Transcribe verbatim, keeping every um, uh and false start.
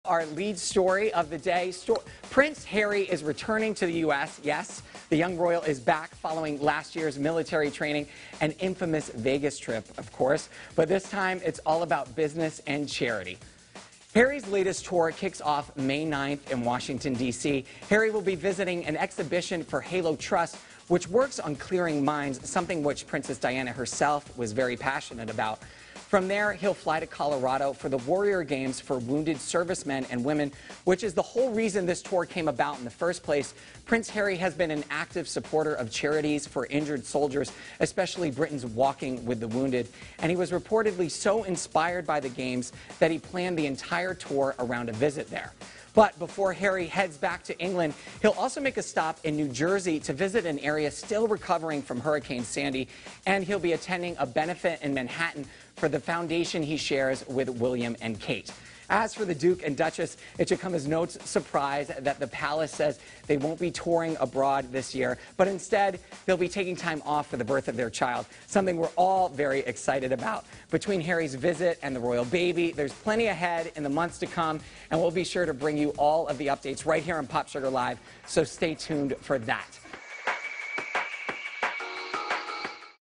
Our lead story of the day, Sto Prince Harry is returning to the U S Yes, the young royal is back following last year's military training and infamous Vegas trip, of course. But this time, it's all about business and charity. Harry's latest tour kicks off May ninth in Washington, D C Harry will be visiting an exhibition for Halo Trust, which works on clearing minds, something which Princess Diana herself was very passionate about. From there, he'll fly to Colorado for the Warrior Games for wounded servicemen and women, which is the whole reason this tour came about in the first place. Prince Harry has been an active supporter of charities for injured soldiers, especially Britain's Walking with the Wounded, and he was reportedly so inspired by the Games that he planned the entire tour around a visit there. But before Harry heads back to England, he'll also make a stop in New Jersey to visit an area still recovering from Hurricane Sandy, and he'll be attending a benefit in Manhattan for the foundation he shares with William and Kate. As for the Duke and Duchess, it should come as no surprise that the palace says they won't be touring abroad this year, but instead they'll be taking time off for the birth of their child, something we're all very excited about. Between Harry's visit and the royal baby, there's plenty ahead in the months to come, and we'll be sure to bring you all of the updates right here on Pop Sugar Live, so stay tuned for that.